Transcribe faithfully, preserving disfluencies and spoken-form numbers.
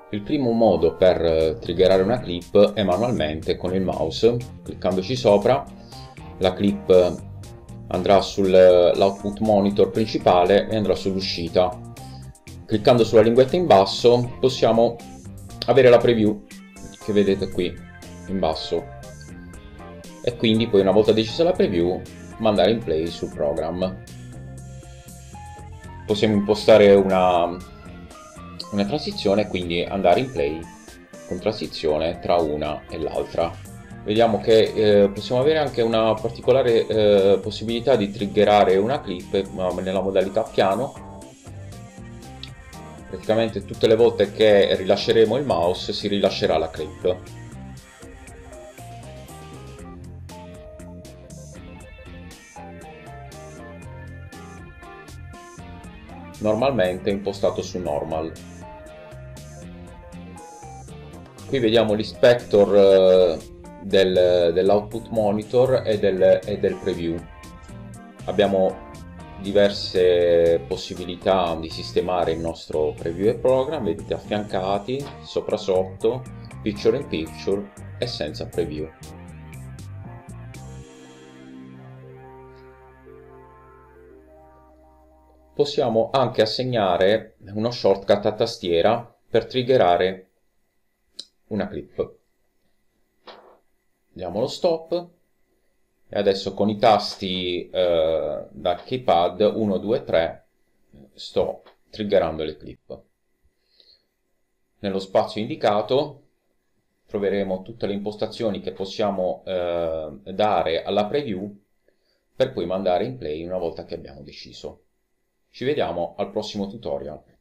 Il primo modo per eh, triggerare una clip è manualmente con il mouse. Cliccandoci sopra, la clip andrà sull'output monitor principale e andrà sull'uscita. Cliccando sulla linguetta in basso possiamo avere la preview che vedete qui in basso, e quindi poi, una volta decisa la preview, mandare in play sul programma. Possiamo impostare una, una transizione, quindi andare in play con transizione tra una e l'altra. Vediamo che eh, possiamo avere anche una particolare eh, possibilità di triggerare una clip ma nella modalità piano. Praticamente tutte le volte che rilasceremo il mouse si rilascerà la clip. Normalmente è impostato su normal. Qui vediamo l'inspector eh, del, dell'output monitor e del, e del preview. Abbiamo diverse possibilità di sistemare il nostro preview e program, vedete affiancati, sopra sotto, picture in picture e senza preview. Possiamo anche assegnare uno shortcut a tastiera per triggerare una clip. Diamo lo stop e adesso con i tasti eh, da keypad uno, due, tre sto triggerando le clip. Nello spazio indicato troveremo tutte le impostazioni che possiamo eh, dare alla preview per poi mandare in play una volta che abbiamo deciso. Ci vediamo al prossimo tutorial.